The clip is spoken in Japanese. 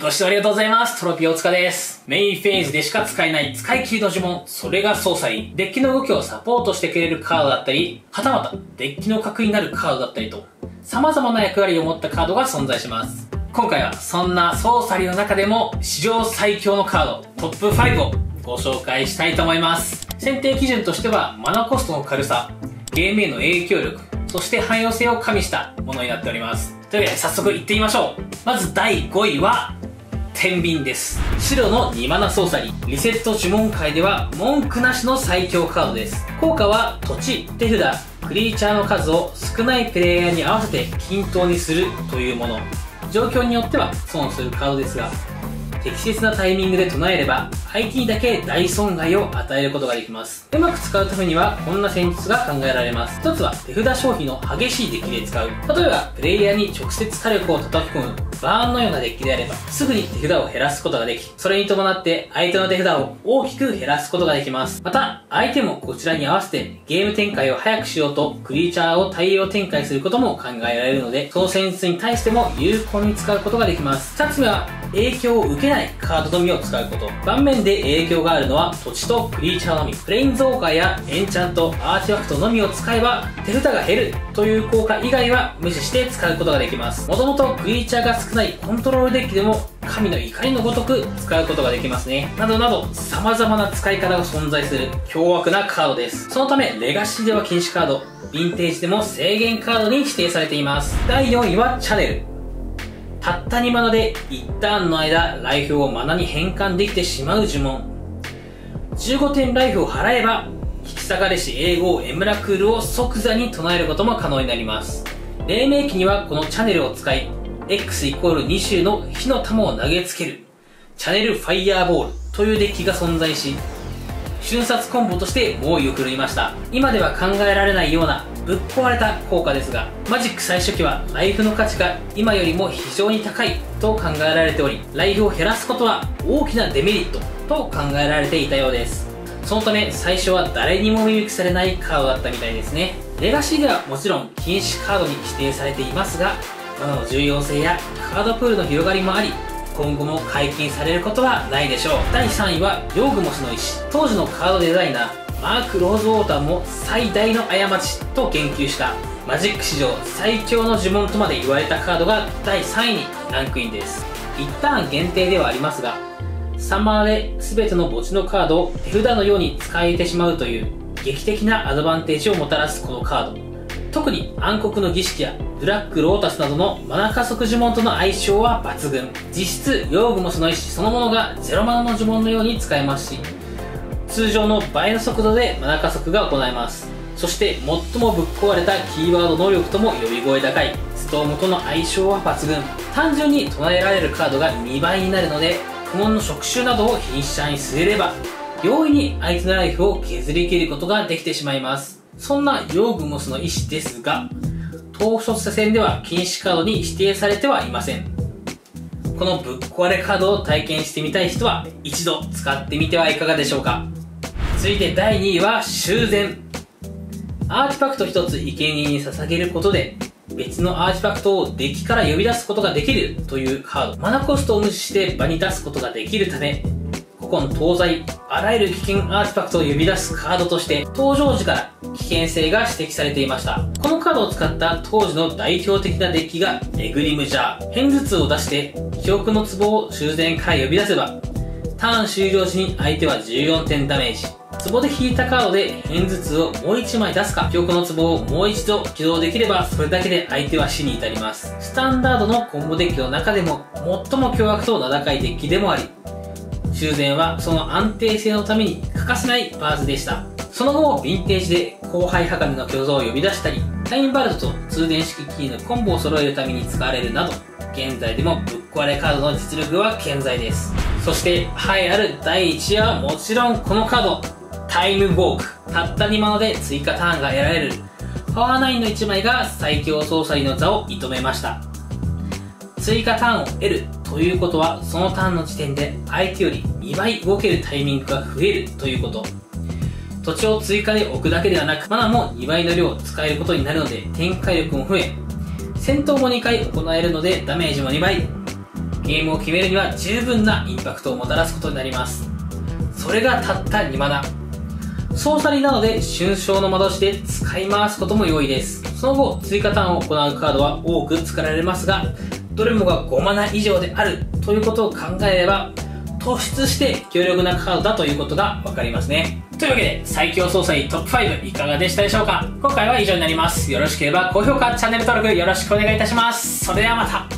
ご視聴ありがとうございます。トロピオツカです。メインフェーズでしか使えない使い切りの呪文、それがソーサリー。デッキの動きをサポートしてくれるカードだったり、はたまたデッキの核になるカードだったりと、様々な役割を持ったカードが存在します。今回はそんなソーサリーの中でも史上最強のカード、トップ5をご紹介したいと思います。選定基準としては、マナコストの軽さ、ゲームへの影響力、そして汎用性を加味したものになっております。というわけで早速いってみましょう。まず第5位は、天秤です。白の2マナソーサリー。リセット呪文界では文句なしの最強カードです。効果は土地、手札、クリーチャーの数を少ないプレイヤーに合わせて均等にするというもの。状況によっては損するカードですが、適切なタイミングで唱えれば相手にだけ大損害を与えることができます。うまく使うためにはこんな戦術が考えられます。一つは手札消費の激しいデッキで使う。例えばプレイヤーに直接火力を叩き込むバーンのようなデッキであればすぐに手札を減らすことができ、それに伴って相手の手札を大きく減らすことができます。また相手もこちらに合わせてゲーム展開を早くしようとクリーチャーを大量展開することも考えられるので、その戦術に対しても有効に使うことができます。二つ目は影響を受けないカードのみを使うこと。盤面で影響があるのは土地とクリーチャーのみ。プレインゾーカーやエンチャント、アーティファクトのみを使えば手札が減るという効果以外は無視して使うことができます。もともとクリーチャーが少ないコントロールデッキでも神の怒りのごとく使うことができますね。などなど様々な使い方が存在する凶悪なカードです。そのためレガシーでは禁止カード、ヴィンテージでも制限カードに指定されています。第4位はチャネル。たった2マナで1ターンの間、ライフをマナに変換できてしまう呪文。15点ライフを払えば、引き裂かれし英語エムラクールを即座に唱えることも可能になります。黎明期にはこのチャネルを使い、X イコール2周の火の玉を投げつける、チャネルファイヤーボールというデッキが存在し、瞬殺コンボとして猛威を振るいました。今では考えられないようなぶっ壊れた効果ですが、マジック最初期はライフの価値が今よりも非常に高いと考えられており、ライフを減らすことは大きなデメリットと考えられていたようです。そのため最初は誰にも見抜きされないカードだったみたいですね。レガシーではもちろん禁止カードに指定されていますが、マナの重要性やカードプールの広がりもあり、今後も解禁されることはないでしょう。第3位はヨーグモスの石。当時のカードデザイナーマーク・ローズウォーターも最大の過ちと言及したマジック史上最強の呪文とまで言われたカードが第3位にランクインです。一旦限定ではありますが、3マナで全ての墓地のカードを手札のように使えてしまうという劇的なアドバンテージをもたらすこのカード。特に暗黒の儀式やブラックロータスなどのマナ加速呪文との相性は抜群。実質ヨーグモスの石そのものが0マナの呪文のように使えますし、通常の倍の速度でマナ加速が行えます。そして最もぶっ壊れたキーワード能力とも呼び声高いストームとの相性は抜群。単純に唱えられるカードが2倍になるので、苦悶の触手などをフィニッシャーに据えれば容易に相手のライフを削り切ることができてしまいます。そんなヨーグモスの石ですが、統率戦では禁止カードに指定されてはいません。このぶっ壊れカードを体験してみたい人は一度使ってみてはいかがでしょうか。続いて第2位は修繕。アーティファクト1つ生贄に捧げることで別のアーティファクトをデッキから呼び出すことができるというカード。マナコストを無視して場に出すことができるため、古今東西あらゆる危険アーティファクトを呼び出すカードとして登場時から危険性が指摘されていました。このカードを使った当時の代表的なデッキがエグリムジャー。偏頭痛を出して記憶の壺を修繕から呼び出せば、ターン終了時に相手は14点ダメージ。壺で引いたカードで偏頭痛をもう1枚出すか、記憶の壺をもう一度起動できればそれだけで相手は死に至ります。スタンダードのコンボデッキの中でも最も凶悪と名高いデッキでもあり、修繕はその安定性のために欠かせないパーツでした。その後、ヴィンテージで後輩鋼の巨像を呼び出したり、タイムバルトと通電式キーのコンボを揃えるために使われるなど、現在でもぶっ壊れカードの実力は健在です。そして、栄えある第1位はもちろんこのカード、タイムウォーク。たった2マナで追加ターンが得られる。パワー9の1枚が最強ソーサリーの座を射止めました。追加ターンを得るということは、そのターンの時点で相手より2倍動けるタイミングが増えるということ。土地を追加で置くだけではなく、マナも2倍の量使えることになるので展開力も増え、戦闘も2回行えるのでダメージも2倍。 ゲームを決めるには十分なインパクトをもたらすことになります。それがたった2マナ。操作になので瞬将の魔導士で使い回すことも容易です。その後、追加ターンを行うカードは多く作られますが、どれもが5マナ以上であるということを考えれば、突出して強力なカードだということがわかりますね。というわけで、最強操作員トップ5いかがでしたでしょうか。今回は以上になります。よろしければ高評価、チャンネル登録よろしくお願いいたします。それではまた。